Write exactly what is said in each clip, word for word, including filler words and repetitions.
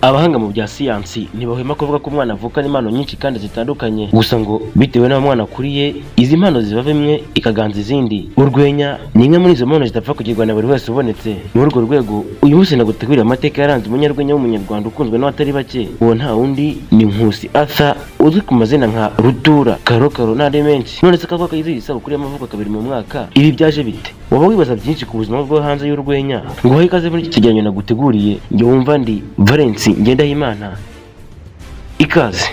Abahanga mu bya siyansi ntibahwema kuvuga ko umwana avukana impano nyinshi kandi zitandukanye, gusa ngo bitewe n'aho umwana akuriye izi mpano ziba imwe ikaganza izindi. Urwenya ni imwe muri izo mpano zitapfa kugirwa na buri wese ubonetse. Muri urwo rwego uyu munsi nagutegurira amateka yaranze umunyarwenya w'umunyarwanda ukunzwe n'abatari bake. Uwo nta wundi ni Nkusi Arthur, uzwi ku mazina nka Rutura, Karokaro n'andi menshi. None se kavuga ko yizihiza isabukuru y'amavuko kabiri mu mwaka, ibi byaje bite? Waba wibaza byinshi ku buzima bwo hanze y'urwenya? Ngo hoye ikaze muri iki kigereranyo naguteguriye. Njye wumva ndi Valence Ngendahimana, ikaze.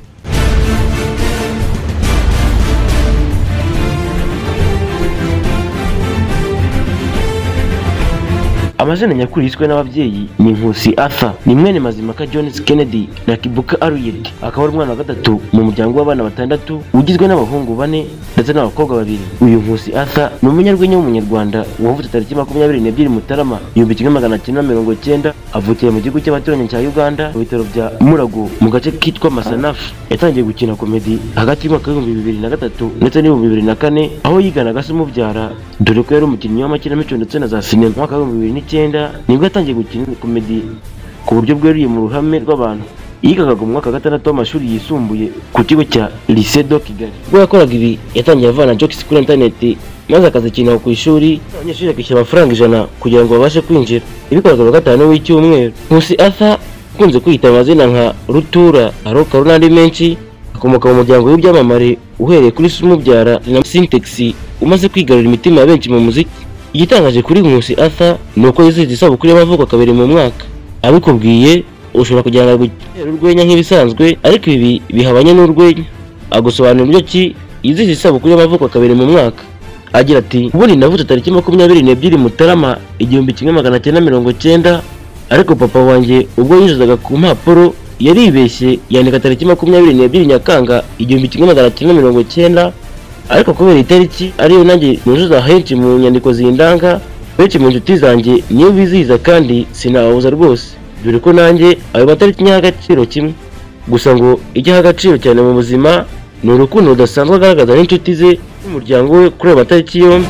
Amazina nyakuri yiswe n'ababyeyi ni Nkusi Arthur, ni mwene Mazimaka Jones Kennedy na Kibuka Aruyed. Akaba ari umwana wa gatatu mu muryango w'abana batandatu ugizwe n'abahungu bane ndetse n'abakobwa babiri. Uyu Nkusi Arthur ni umunyarwenya w'umunyarwanda wavutse tariki makumyabiri n'ebyiri Mutarama igihumbi kimwe magana cyenda mirongo cyenda. Avukiye mu gihugu cy'abaturanyi cya Uganda mu bitaro bya Murago mu gace kitwa Masanafu. Yatangiye gukina komedi hagati y'umwaka w'ibihumbi bibiri na gatatu ndetse n'ibihumbi bibiri na kane, aho yiganaga se umubyara, dore ko yari umukinnyi w'amakinamico ndetse na za sinema. Mu mwaka w'ibihumbi bibiri n'icyenda nibwo yatangiye gukina komedi ku buryo bweruye mu ruhame rw'abantu. Yigaga mu mwaka wa gatandatu w'amashuri yisumbuye ku kigo cya Lycée de Kigali. Ubwo yakoraga ibi yatangiye avana jokes kuri internet maze akazikina ku ishuri, abanyeshuri bakishyura amafaranga ijana kugira ngo babashe kwinjira. Ibikoraga mu gatanu w'icyumweru. Nkusi Arthur ukunze kwita amazina nka Rutura, Karokaro n'andi menshi, akomoka mu muryango w'ibyamamare uhereye kuri se umubyara na Syntax umaze kwigarurira imitima ya benshi mu muziki. Igitangaje kuri Nkusi Arthur ni uko yizihiza isabukuru y'amavuko kabiri mu mwaka. Abikubwiye ushobora kujyana gutera urwenya nk'ibisanzwe, ariko ibi bihabanye n'urwenya. Agusobanura uburyo ki yizihiza isabukuru y'amavuko kabiri mu mwaka. Agira ati, ubundi navutse tariki makumyabiri n'ebyiri Mutarama igihumbi kimwe magana cyenda mirongo cyenda, ariko papa wanjye ubwo yinjizaga ku mpapuro yaribeshye yandika tariki makumyabiri n'ebyiri Nyakanga igihumbi kimwe magana cyenda mirongo cyenda, ariko kubera itariki ariyo nanjye nuzuza henshi mu nyandiko zindanga, benshi mu nshuti zanjye niyo bizihiza kandi sinababuza rwose, dore ko nanjye ayo matariki nyaha agaciro kimwe. Gusa ngo icyaha agaciro cyane mu buzima ni urukundo rudasanzwe agaragaza n'inshuti ze n'umuryango we kuri ayo matariki yombi.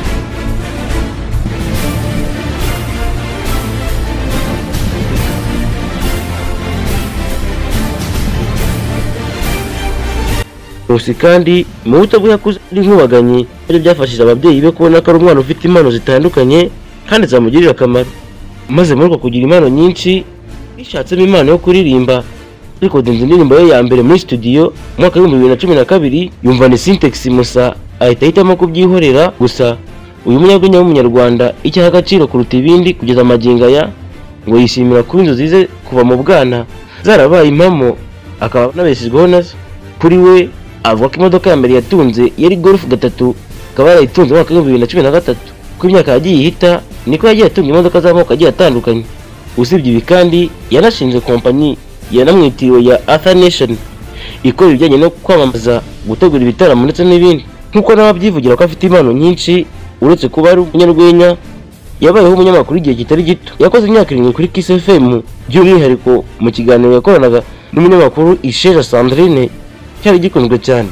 Nkusi kandi mu buto bwe yakuze ari nk'ubaganyi, ari byafashije ababyeyi be kubona ko ari umwana ufite impano zitandukanye kandi zamugirira akamaro. Maze muri uko kugira impano nyinshi yishatsemo impano yo kuririmba, rikodinze indirimbo ye ya mbere muri studio mu mwaka w'ibihumbi bibiri na cumi na kabiri. Yumva ni Syntax musa ahita ahitamo kubyihorera. Gusa uyu munyarwenya w'umunyarwanda icyaha agaciro kuruta ibindi kugeza amagingo aya, ngo yishimira kuba inzozi ze kuva mu bwana zarabaye impamo, akaba anabeshejweho nazo. Kuri we avuga ko imodoka ya mbere yatunze yari Golf gatatu, akaba yarayitunze mu mwaka w'ibihumbi bibiri na cumi na gatatu. Uko imyaka yagiye ihita niko yagiye atunga imodoka z'amoko agiye atandukanye. Usibye ibi kandi yanashinze kompanyi yanamwitiriwe ya Arthur Nation ikora ibijyanye no kwamamaza, gutegura ibitaramo ndetse n'ibindi. Nk'uko nawe abyivugira ko afite impano nyinshi, uretse kuba ari umunyarwenya yabayeho umunyamakuru igihe kitari gito. Yakoze imyaka irindwi kuri Kiss F M, by'umwihariko mu kiganiro yakoranaga n'umunyamakuru Isheja Sandrine cyari gikunzwe cyane.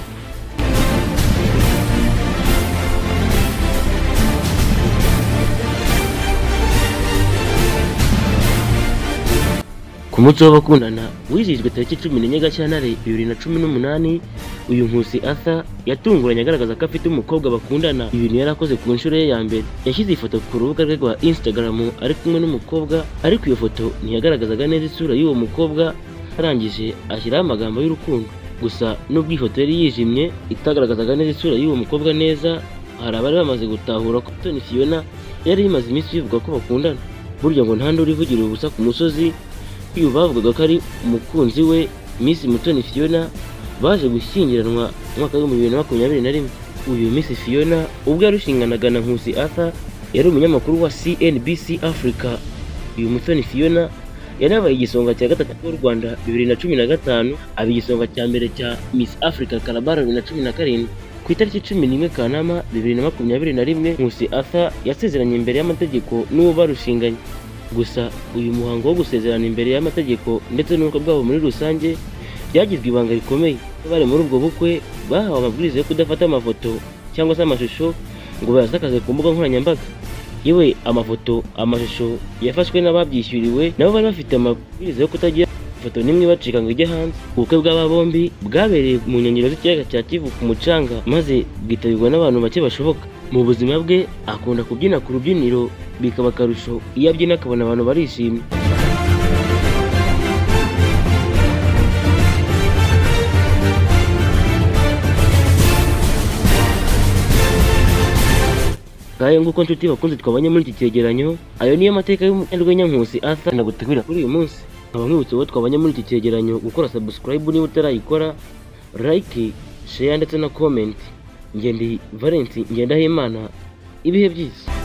Ku munsi w'abakundana wizihijwe tariki cumi n'enye Gashyantare bibiri na cumi n'umunani, uyu Nkusi Arthur yatunguranye agaragaza ko afite umukobwa bakundana. Ibintu yari akoze ku nshuro ye ya mbere, yashyize ifoto ku rubuga rwe rwa Instagram ari kumwe n'umukobwa, ariko iyo foto ntiyagaragazaga neza isura y'uwo mukobwa. Arangije ashyiraho amagambo y'urukundo. Gusa nubwo ifoto yari yijimye itagaragazaga neza isura y'uwo mukobwa neza, hari abari bamaze gutahura ko Tony Fiona yari imaze iminsi bivuga ko bakundana. Burya ngo nta nduru ivugira ubusa ku musozi. Uyu bavugaga ko ari umukunzi we Miss Mutoni Fiona baje gushyingiranwa mu mwaka w'ibihumbi bibiri na makumyabiri na rimwe. Uyu Miss Fiona ubwo yarushinganaga na Nkusi Arthur yari umunyamakuru wa C N B C Africa. Uyu Mutoni Fiona yanabaye igisonga cya gatatu cy'u Rwanda bibiri na cumi na gatanu, aba igisonga cya mbere cya Miss Africa Calabar bibiri na cumi na karindwi. Ku itariki cumi n'imwe Kanama bibiri na makumyabiri na rimwe, Nkusi Arthur yasezeranye imbere y'amategeko n'uwo barushinganye. Gusa uyu muhango wo gusezerana imbere y'amategeko ndetse n'uko bwabo muri rusange byagizwe ibanga rikomeye. Bari muri ubwo bukwe bahawe amabwiriza yo kudafata amafoto cyangwa se amashusho ngo bayasakaze ku mbuga nkoranyambaga. Yewe amafoto amashusho yafashwe n'ababyishyuriwe nabo bari bafite amabwiriza yo kutagira ifoto nimwe bacika ngo ijye hanze. Ubukwe bw'aba bombi bwabereye mu nkengero z'ikiyaga cya Kivu ku mucanga, maze bwitabirwa n'abantu bake bashoboka. Mu buzima bwe akunda kubyina ku rubyiniro, bikaba akarusho iyo abyina akabona abantu barishimye. Ngayo nguko nshuti bakunze twabanye muri iki cyegeranyo, ayo niyo mateka y'umunyarwenya Nkusi Arthur ndagutegurira kuri uyu munsi. Nkaba nkwibutsa uwo twabanye muri iki cyegeranyo gukora subscribe niba utarayikora, like, share ndetse na comment. Nge ndi Valence Ngendahimana, ibihe byiza.